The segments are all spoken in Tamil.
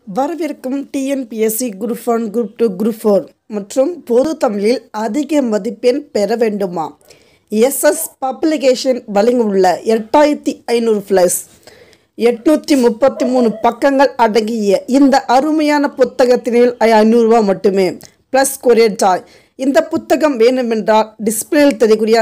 வரவிருக்கும் டிஎன்பிஎஸ்சி குரூப் 1 குரூப் 2 குரூப் 4 மற்றும் பொது தமிழில் அதிக மதிப்பெண் பெற வேண்டுமா? எஸ்எஸ் பப்ளிகேஷன் வழங்கியுள்ள 8500 ப்ளஸ் 833 பக்கங்கள் அடங்கிய இந்த அருமையான புத்தகத்தின் 500 ரூபா மட்டுமே ப்ளஸ் கொரியர் சார்ஜ். இந்த புத்தகம் வேண்டுமென்றால் டிஸ்பிளேயில் தெரியக்கூடிய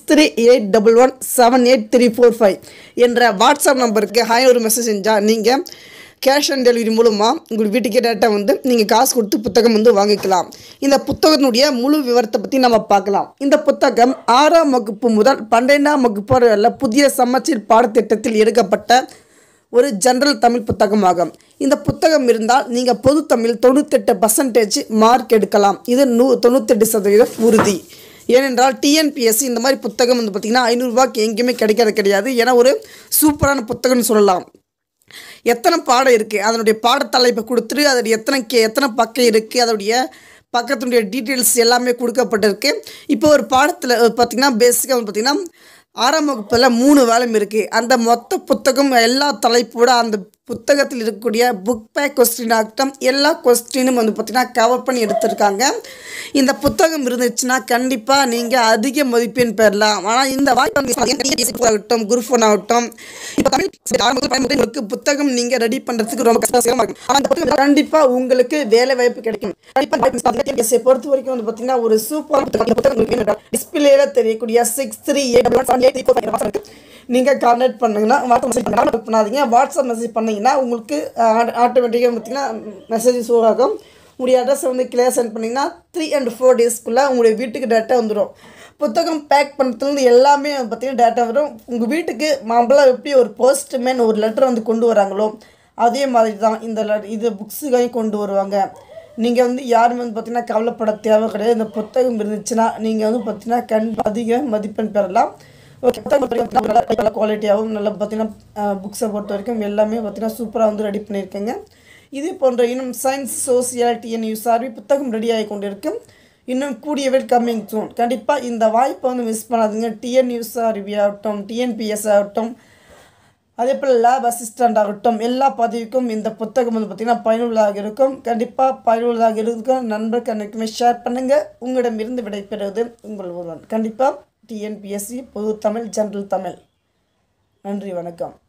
6381178345 என்ற வாட்ஸ்அப் நம்பருக்கு ஹாய் ஒரு மெசேஜ் செஞ்சால் நீங்கள் கேஷ் ஆன் டெலிவரி மூலமாக உங்கள் வீட்டுக்கே டேட்டா நீங்கள் காசு கொடுத்து புத்தகம் வாங்கிக்கலாம். இந்த புத்தகத்தினுடைய முழு விவரத்தை பற்றி நம்ம பார்க்கலாம். இந்த புத்தகம் 6ஆம் வகுப்பு முதல் 12ஆம் வகுப்பு வரை புதிய சமச்சீர் பாடத்திட்டத்தில் எடுக்கப்பட்ட ஒரு ஜெனரல் தமிழ் புத்தகமாகும். இந்த புத்தகம் இருந்தால் நீங்கள் பொது தமிழ் 98% மார்க் எடுக்கலாம். இது 98% உறுதி. ஏனென்றால் டிஎன்பிஎஸ்சி இந்த மாதிரி புத்தகம் பார்த்திங்கன்னா 500 ரூபாய்க்கு எங்கேயுமே கிடையாது. ஏன்னா ஒரு சூப்பரான புத்தகம்னு சொல்லலாம். எத்தனை பாடம் இருக்குது, அதனுடைய பாடத்தலைப்பை கொடுத்துட்டு அதோடைய எத்தனை பக்கம் இருக்குது, அதோடைய பக்கத்தினுடைய டீட்டெயில்ஸ் எல்லாமே கொடுக்கப்பட்டிருக்கு. இப்போ ஒரு பாடத்தில் பார்த்திங்கன்னா பேசிக்காக பார்த்திங்கன்னா 6ஆம் வகுப்பில் 3 வேலம் இருக்குது. அந்த மொத்த புத்தகம் எல்லா தலைப்போட அந்த புத்தகத்தில் இருக்கக்கூடிய புக் பேக் கொஸ்டின் ஆகட்டும் எல்லா கொஸ்டினும் பார்த்திங்கன்னா கவர் பண்ணி எடுத்திருக்காங்க. இந்த புத்தகம் இருந்துச்சுன்னா கண்டிப்பாக நீங்கள் அதிக மதிப்பெண் பெறலாம். ஆனால் இந்த ஆகட்டும் குரூப் 1 ஆகட்டும் இப்போ தமிழ் புத்தகம் நீங்கள் ரெடி பண்ணுறதுக்கு ரொம்ப கஷ்டமாக இருக்கும். ஆனால் கண்டிப்பாக உங்களுக்கு வேலை வாய்ப்பு கிடைக்கும். பொறுத்த வரைக்கும் பார்த்திங்கன்னா ஒரு சூப்பர் புத்தகம் டிஸ்பிளேல தெரியக்கூடிய 6381178345 நீங்கள் கான்டாக்ட் பண்ணிங்கன்னா வாட்ஸ்அப் பண்ணாதீங்க. வாட்ஸ்அப் மெசேஜ் பண்ணிங்கன்னா உங்களுக்கு ஆட்டோமேட்டிக்காக பார்த்திங்கன்னா மெசேஜ் ஷோ ஆகும். உங்களுடைய அட்ரஸை கிளியர் சென்ட் பண்ணிங்கன்னா 3 and 4 டேஸ்க்குள்ளே உங்களுடைய வீட்டுக்கு டேட்டா வந்துடும். புத்தகம் பேக் பண்ணுறதுலேருந்து எல்லாமே பார்த்திங்கன்னா டேட்டா வரும். உங்கள் வீட்டுக்கு மாம்பழம் எப்படி ஒரு போஸ்ட்மேன் ஒரு லெட்டர் கொண்டு வராங்களோ அதே மாதிரி தான் இது புக்ஸுகையும் கொண்டு வருவாங்க. நீங்கள் யாரும் பார்த்திங்கன்னா கவலைப்பட தேவை கிடையாது. இந்த புத்தகம் இருந்துச்சுன்னா நீங்கள் பார்த்திங்கன்னா அதிக மதிப்பெண் பெறலாம். ஓகே, நல்ல குவாலிட்டியாகவும் நல்ல பார்த்திங்கன்னா புக்ஸை பொறுத்த வரைக்கும் எல்லாமே பார்த்திங்கன்னா சூப்பராக ரெடி பண்ணியிருக்கேங்க. இதே போன்ற இன்னும் சயின்ஸ் சோசியல் டிஎன்யூஎஸ்ஆர்பி புத்தகம் ரெடி ஆகி கொண்டு இருக்கும். இன்னும் கூடியவே கம்மிங் சூன். கண்டிப்பாக இந்த வாய்ப்பை மிஸ் பண்ணாதீங்க. டிஎன்யூஎஸ்ஆர்பி ஆகட்டும் டிஎன்பிஎஸ் ஆகட்டும் அதே போல் லேப் அசிஸ்டண்ட் ஆகட்டும் எல்லா பதவிக்கும் இந்த புத்தகம் பார்த்திங்கன்னா பயனுள்ளதாக இருக்கும். கண்டிப்பாக பயனுள்ளதாக இருக்கும். நண்பருக்கு அன்றைக்குமே ஷேர் பண்ணுங்கள். உங்களிடமிருந்து விடைபெறுவது உங்கள் ஒருவன். கண்டிப்பாக டிஎன்பிஎஸ்சி பொது தமிழ் ஜெனரல் தமிழ். நன்றி, வணக்கம்.